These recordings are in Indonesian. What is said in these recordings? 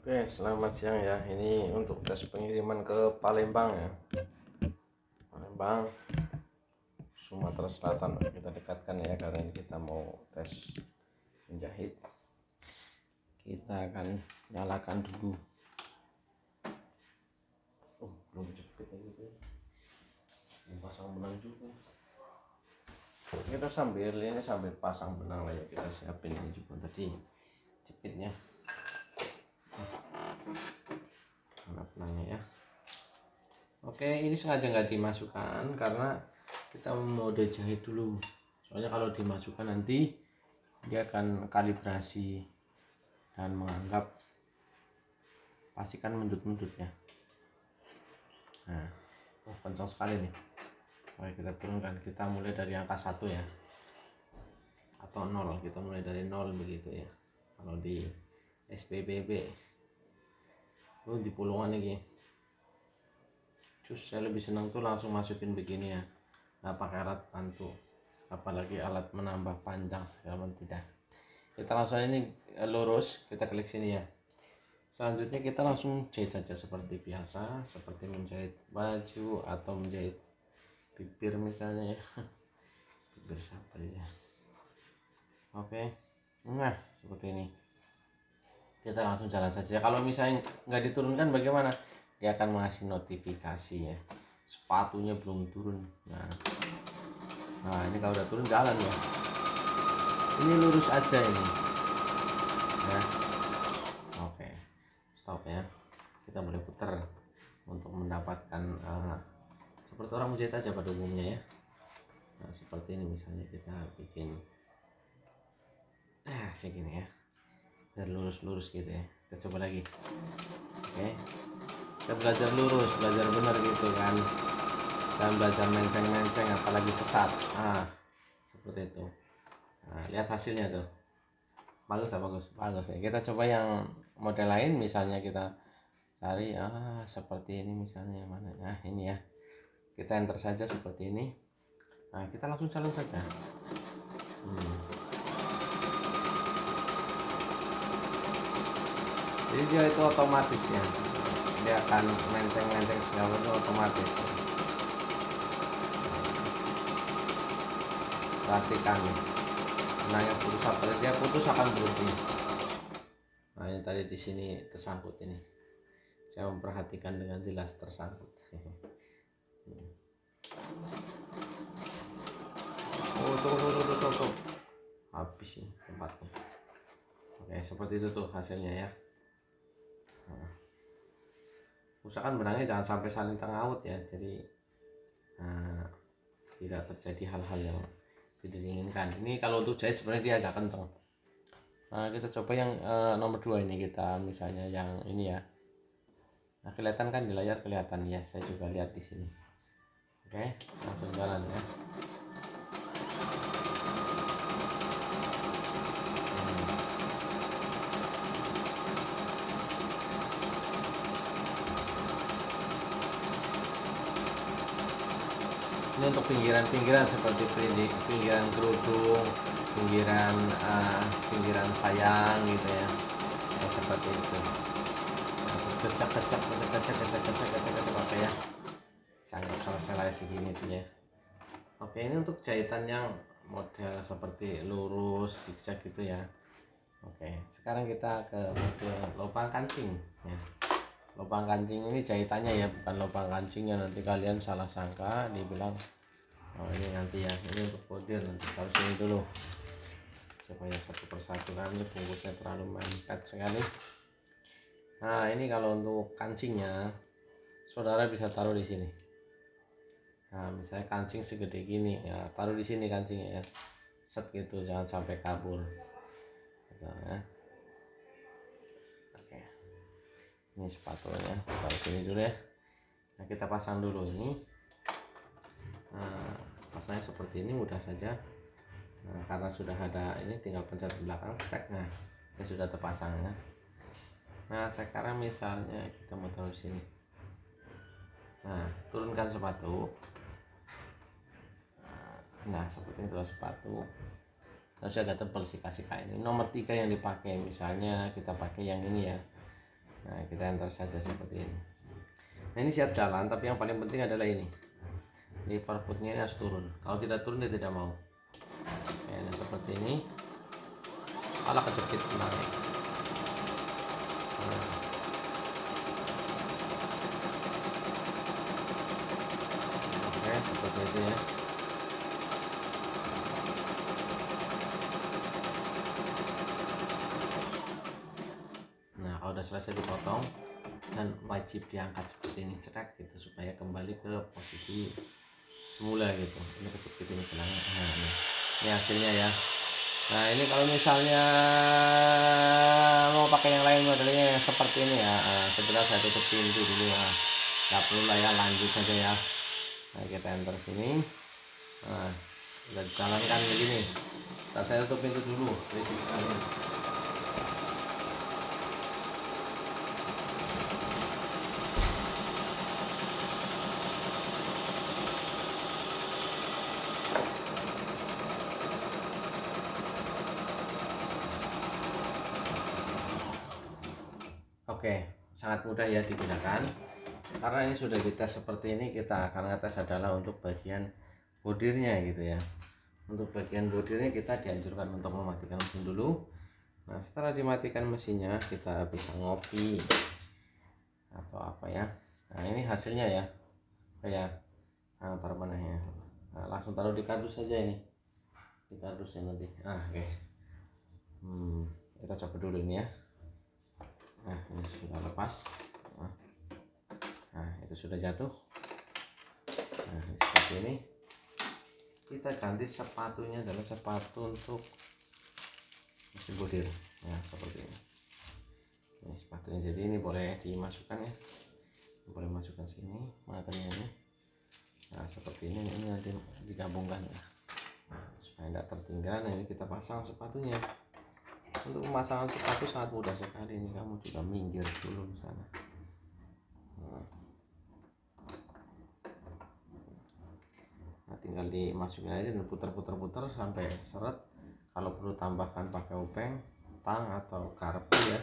Oke, selamat siang ya. Ini untuk tes pengiriman ke Palembang ya. Palembang, Sumatera Selatan. Kita dekatkan ya karena ini kita mau tes menjahit. Kita akan nyalakan dulu. Oh, belum jepit ini. Pasang benang juga. Kita sambil pasang benang lah ya. Kita siapin ini juga tadi jepitnya. Mana benangnya ya. Oke, ini sengaja nggak dimasukkan karena kita mau jahit dulu. Soalnya kalau dimasukkan nanti dia akan kalibrasi dan menganggap pasti kan mendut-mendut ya. Nah, kencang sekali nih. Oke, kita turunkan. Kita mulai dari angka 1 ya. Atau 0. Kita mulai dari 0 begitu ya. Kalau di SPBB. Di pulungan lagi. Saya lebih senang tuh langsung masukin begini ya, nggak pakai alat bantu, apalagi alat menambah panjang segala tidak. Kita langsung ini lurus, kita klik sini ya. Selanjutnya kita langsung jahit saja seperti biasa, seperti menjahit baju atau menjahit bibir misalnya ya. Bibir siapa ya. Oke, nah seperti ini. Kita langsung jalan saja. Kalau misalnya nggak diturunkan bagaimana? Dia akan mengasih notifikasi ya, sepatunya belum turun. Nah ini kalau udah turun jalan ya. Ini lurus aja ini ya. Oke, stop ya. Kita boleh putar untuk mendapatkan seperti orang menjahit aja pada umumnya ya. Nah seperti ini misalnya kita bikin segini ya, biar lurus-lurus gitu ya. Kita coba lagi. Oke, kita belajar lurus, belajar benar gitu kan, dan belajar menceng-menceng apalagi sesat. Seperti itu. Lihat hasilnya tuh, bagus ya. Kita coba yang model lain, misalnya kita cari seperti ini misalnya, yang mana. Nah ini ya, kita enter saja seperti ini. Nah kita langsung jalan saja. Jadi dia itu otomatis ya, dia akan menceng-menceng segala itu otomatis. Perhatikan nih, benangnya putus apa, dia putus akan berhenti. Nah ini tadi di sini tersangkut ini, saya memperhatikan dengan jelas tersangkut. Cukup habis ini tempatnya. Oke, seperti itu tuh hasilnya ya. Usahakan benangnya jangan sampai saling tengaut ya, jadi tidak terjadi hal-hal yang tidak diinginkan. Ini kalau untuk jahit sebenarnya dia agak kenceng. Kita coba yang nomor 2 ini, kita misalnya yang ini ya. Nah kelihatan kan di layar, kelihatan ya, saya juga lihat di sini. Oke, langsung jalan ya. Ini untuk pinggiran-pinggiran seperti pinggiran kerudung, pinggiran sayang gitu ya, seperti itu. Kecak oke ya, sangat selesai segini tuh ya. Oke, ini untuk jahitan yang model seperti lurus zigzag gitu ya. Oke, sekarang kita ke model lubang kancing ya. Lubang kancing ini jahitannya ya, bukan lubang kancingnya, nanti kalian salah sangka dibilang ini nanti ya. Ini untuk model, nanti taruh sini dulu supaya satu persatu, karena ini bungkusnya terlalu mepet sekali. Nah ini kalau untuk kancingnya, saudara bisa taruh di sini. Nah misalnya kancing segede gini ya, taruh di sini kancingnya ya, set gitu, jangan sampai kabur gitu, ya. Oke, ini sepatunya taruh sini dulu ya. Nah kita pasang dulu ini. Pasangnya seperti ini mudah saja. Nah karena sudah ada ini, tinggal pencet di belakang, nah ini sudah terpasang ya. Nah sekarang misalnya kita mau taruh sini. Nah turunkan sepatu. Nah seperti itu sepatu, harus agak tebal sih, kasih kain ini nomor 3 yang dipakai. Misalnya kita pakai yang ini ya, Nah, kita enter saja seperti ini. Nah, ini siap jalan, tapi yang paling penting adalah ini lever footnya ini harus turun. Kalau tidak turun dia tidak mau. Ya, nah, seperti ini. Alah, kejepit naik. Nah. Oke, seperti itu ya. Nah, kalau udah selesai dipotong dan wajib diangkat seperti ini, cetak gitu, supaya kembali ke posisi semula gitu. Ini kejepit ini gelangnya. Nah, ini hasilnya ya. Nah, ini kalau misalnya mau pakai yang lain modelnya seperti ini ya, segera saya tutup pintu dulu ya. Nggak perlu lah ya, lanjut saja ya. Nah, kita enter sini. Nah, udah jalankan begini. Nah, saya tutup pintu dulu. Berisik sekali. Oke, sangat mudah ya digunakan. Karena ini sudah dites seperti ini, kita akan ngetes adalah untuk bagian bordirnya gitu ya. Untuk bagian bordirnya kita dianjurkan untuk mematikan mesin dulu. Nah, setelah dimatikan mesinnya, kita bisa ngopi atau apa ya. Nah, ini hasilnya ya. Kayak taruh mana ya. Nah, langsung taruh di kardus saja ini. Di kardusnya nanti. Oke. Kita coba dulu ini ya. Nah, ini sudah lepas. Nah, itu sudah jatuh. Nah, seperti ini. Kita ganti sepatunya adalah sepatu untuk mesin bordir. Nah, seperti ini. Ini sepatunya, jadi ini boleh dimasukkan ya. Boleh masukkan sini, matanya ini. Nah, seperti ini nanti digabungkan ya. Supaya tidak tertinggal. Nah, ini kita pasang sepatunya. Untuk pemasangan sepatu sangat mudah sekali. Ini kamu juga minggir dulu di sana. Nah, tinggal dimasukin aja dan putar-putar sampai seret. Kalau perlu tambahkan pakai upeng, tang atau karpu ya.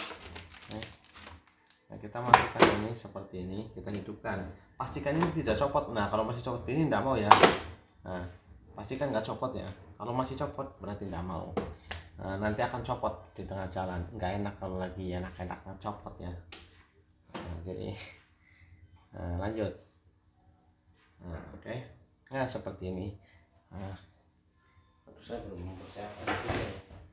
Nah, kita masukkan ini seperti ini, kita hidupkan. Pastikan ini tidak copot. Nah, kalau masih copot ini tidak mau ya. Nah, pastikan nggak copot ya. Kalau masih copot berarti tidak mau. Nah, nanti akan copot di tengah jalan, nggak enak kalau lagi enak-enak copot ya. Nah, jadi lanjut. Nah, oke. Nah, seperti ini. Nah, saya belum mempersiapkan itu ya.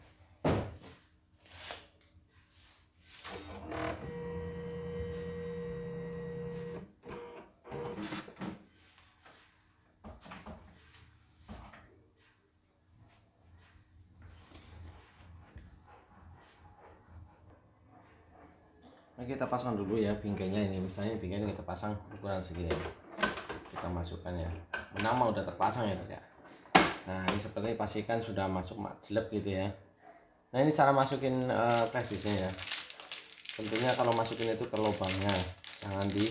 Nah, kita pasang dulu ya bingkainya ini. Misalnya bingkainya kita pasang ukuran segini. Kita masukkan ya. Nama udah terpasang ya, ya. Nah, ini seperti ini, pastikan sudah masuk jelek gitu ya. Nah, ini cara masukin presisnya ya. Tentunya kalau masukin itu ke lubangnya, jangan di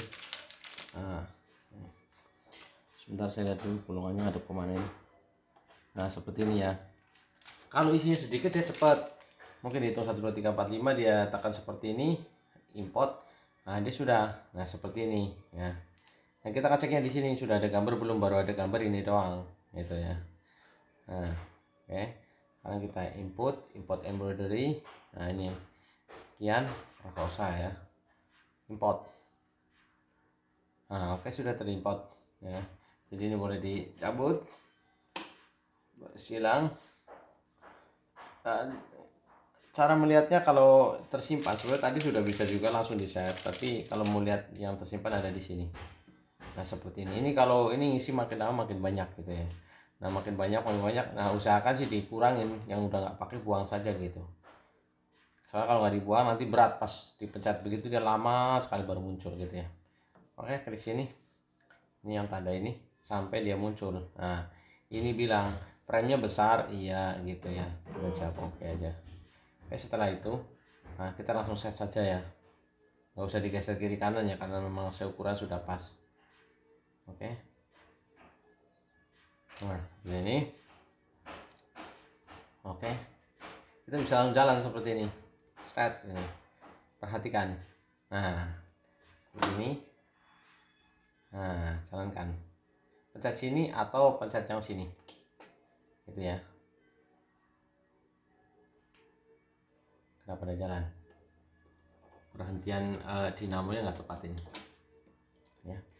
sebentar saya lihat dulu bolongannya ada kemana ini. Nah, seperti ini ya. Kalau isinya sedikit ya cepat. Mungkin dihitung 1 2 3 4 5, dia tekan seperti ini, import. Nah, dia sudah. Nah, seperti ini ya. Nah, kita akan ceknya di sini sudah ada gambar belum, baru ada gambar ini doang gitu ya. Nah, oke. Sekarang kita import embroidery. Nah, ini kian Rakosa ya. Import. Nah, oke, sudah terimport ya. Jadi ini boleh dicabut. Silang. Cara melihatnya kalau tersimpan, sebenarnya tadi sudah bisa juga langsung di save, tapi kalau mau lihat yang tersimpan ada di sini. Nah, seperti ini. Ini kalau ini isi makin lama makin banyak gitu ya. Nah, makin banyak. Nah, usahakan sih dikurangin, yang udah nggak pakai buang saja gitu. Soalnya kalau nggak dibuang nanti berat, pas dipencet begitu dia lama sekali baru muncul gitu ya. Oke, klik sini. Ini yang tanda ini sampai dia muncul. Nah, ini bilang frame-nya besar, iya gitu ya. Kita oke aja. Oke, setelah itu, nah kita langsung set saja ya. Nggak usah digeser kiri kanan ya, karena memang seukuran sudah pas. Oke. Nah, ini. Oke. Kita bisa jalan seperti ini. Set ini. Perhatikan. Nah, begini. Nah, jalankan. Pencet sini atau pencet yang sini. Gitu ya. Kenapa ada jalan? Perhentian dinamonya nggak tepat ini. Ya.